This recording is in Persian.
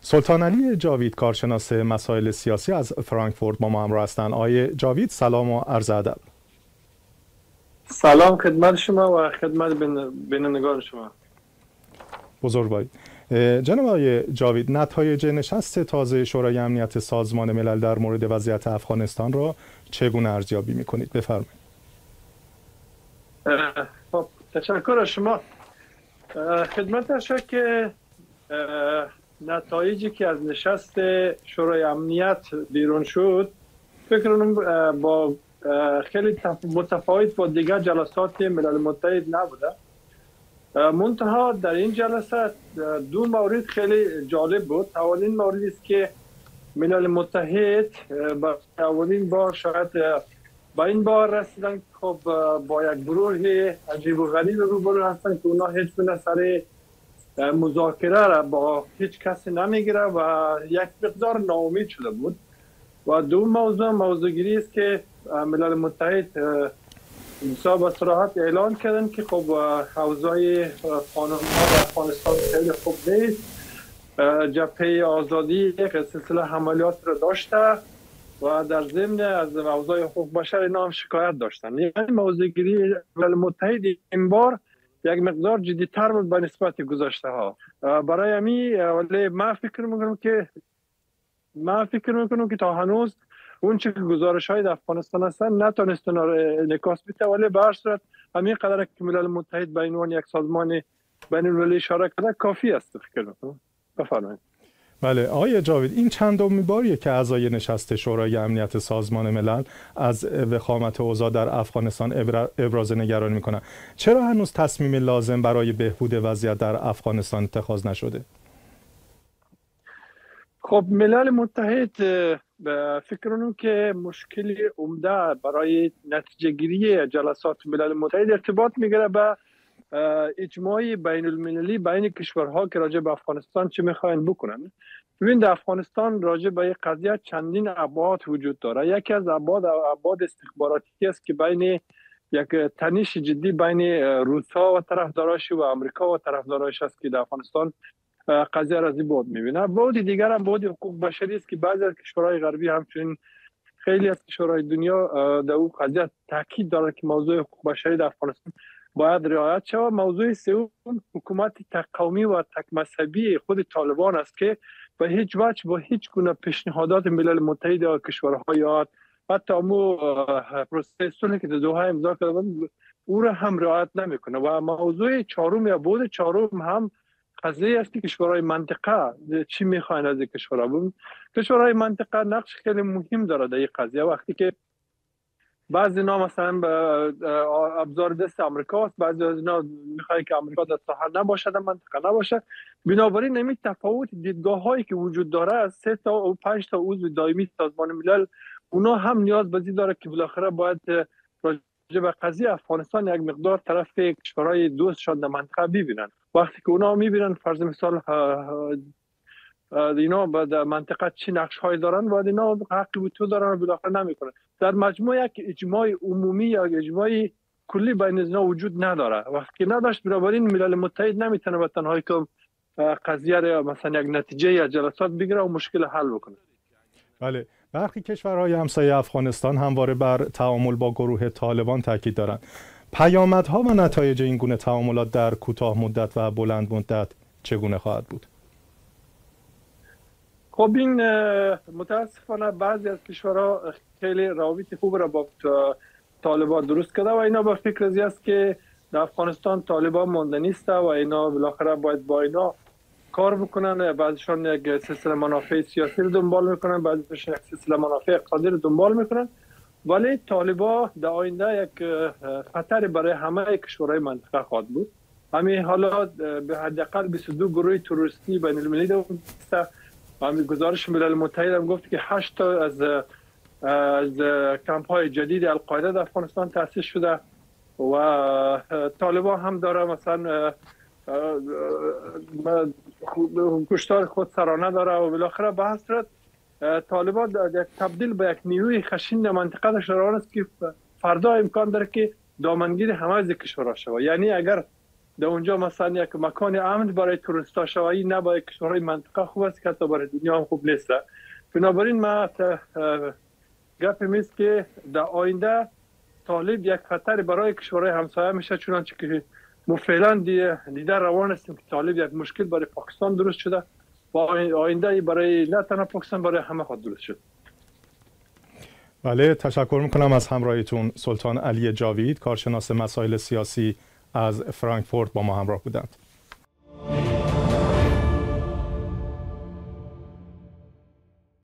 سلطان علی جاوید، کارشناس مسائل سیاسی از فرانکفورت با ما همراه هستند. آقای جاوید، سلام و عرض ادب. سلام خدمت شما و خدمت بینندگان شما. بزرگوارید. جناب آقای جاوید، نتایج نشست تازه شورای امنیت سازمان ملل در مورد وضعیت افغانستان را چگونه ارزیابی می‌کنید؟ بفرمایید. خب تشکر از شما. خدمت شما که نتایجی که از نشست شورای امنیت بیرون شد فکر کنم با خیلی متفاوت با دیگر جلسات ملل متحد نبوده. منتها در این جلسه دو مورد خیلی جالب بود. اولین موردی است که ملل متحد اولین بار شاید با این بار رسیدن خب با یک گروه عجیب و غریب روبرو هستن که اونا هیچ گونه سر مذاکره را با هیچ کسی نمیگیره و یک مقدار ناامید شده بود. و دو موضوعگیری است که ملل متحد با صراحت اعلان کردن که خب حوزه قانون‌ها در افغانستان خیلی خوب نیست. جبهه آزادی یک سلسله حملات را داشته و در ضمن از حوزه حقوق بشر اینا هم شکایت داشتن. یعنی موضوعگیری ملل متحد این بار یک مقدار جدی‌تر بود به نسبت گذشته ها. برای همین ولی من فکر میکنم که تا هنوز اون چه که گزارش های در افغانستان هستن نتونستن انعکاس بده، ولی به هر صورت همین قدر که ملل متحد به عنوان یک سازمان بین المللی اشاره کرده کافی است. فکر میکنم. بفرمایید. بله آقای جاوید، این چندمین باریه که اعضای نشست شورای امنیت سازمان ملل از وخامت اوضاع در افغانستان ابراز نگرانی میکنن. چرا هنوز تصمیم لازم برای بهبود وضعیت در افغانستان اتخاذ نشده؟ خب ملل متحد فکر کنم که مشکل عمده برای نتیجه گیری جلسات ملل متحد ارتباط میگیره به اجماع بین المللی بین کشورها که راجع به افغانستان چه میخواین بکنن. ببین در افغانستان راجع به این قضیه چندین ابعاد وجود داره. یکی از ابعاد استخباراتی است که بین یک تنش جدی بین روس‌ها و طرفداراش و آمریکا و طرفداراش است که در افغانستان قضیه را از بعد میبینه. بعد دیگر هم بعد حقوق بشری است که بعضی از کشورهای غربی همچنین خیلی از کشورهای دنیا در اون قضیه تاکید دارند که موضوع حقوق بشری در افغانستان باید رعایت شود. موضوع سوم حکومت تک قومی و تک مذهبی خود طالبان است که به هیچ وجه با هیچ گونه پیشنهادات ملل متحد و کشورها یا حتی امو پروسه صلحی که در دوحه امضا کرده بود او را هم رعایت نمیکنه. و موضوع چهارم یا بعد چهارم هم قضیه است که کشورهای منطقه چی میخواین از کشورها. کشورهای منطقه نقش خیلی مهم داره در این قضیه. وقتی که بعضی اینا مثلا ابزار دست آمریکا است، بعضی از اینا میخواد که آمریکا در ساحل نباشه، در منطقه نباشه. بنابراین نمی تفاوت دیدگاه هایی که وجود داره از 3 تا و 5 تا عضو دائمی سازمان ملل، اونا هم نیاز به این داره که بالاخره باید راجع به قضیه افغانستان یک مقدار طرف کشورهای دوستشان در منطقه ببینن. وقتی که اونا میبینن فرض مثال اینا در منطقه چی نقش های دارن و اینا حق وتو دارن و بالاخره نمیکنن. در مجموع یک اجماع عمومی یا اجماع کلی بین اینا وجود نداره. وقتی که نداشت بنابراین ملل متحد نمیتونه به تنهایی که قضیه را مثلا یک نتیجه یا جلسات بگیره و مشکل حل بکنه. بله، برخی کشورهای همسایه افغانستان همواره بر تعامل با گروه طالبان تاکید دارند. پیامدها و نتایج این گونه تعاملات در کوتاه مدت و بلند مدت چگونه خواهد بود؟ خب این متاسفانه بعضی از کشورها خیلی روابط خوب را با طالبان درست کرده و اینا با فکر ازی است که در افغانستان طالبان مانده نیست و اینا بالاخره باید با اینا کار بکنن. بعضیشون یک سلسله منافع سیاسی رو دنبال میکنن، بعضیشون یک سلسله منافع اقتصادی رو دنبال میکنن. ولی طالبان در آینده یک خطر برای همه کشورهای منطقه خواهد بود. همین حالا به حداقل 22 گروه تروریستی بین المللی داشته. همین گزارش ملل متحد هم گفت که 8 تا از کمپ های جدید القاعده در افغانستان تأسیس شده و طالبان هم داره مثلا کشتار خودسرانه داره و بالاخره به هر صورت طالبان یک تبدیل به یک نیروی خشن منطقه داشته است که فردا امکان داره که دامنگیر همه از کشورها شود. یعنی اگر در اونجا مثلا یک مکان امن برای توریستا شوایی نه برای کشورهای منطقه خوب است که حتی برای دنیا هم خوب نیست. بنابراین ما گپم است که در آینده طالب یک خطر برای کشورهای همسایه میشه، چنانچه که ما فعلا دیده روان هستیم که طالب یک مشکل برای پاکستان درست شده و آینده برای نه تنها پاکستان برای همه خود درست شد. بله، تشکر میکنم از همراهیتون. سلطان علی جاوید، کارشناس مسائل سیاسی از فرانکفورت با ما همراه بودند.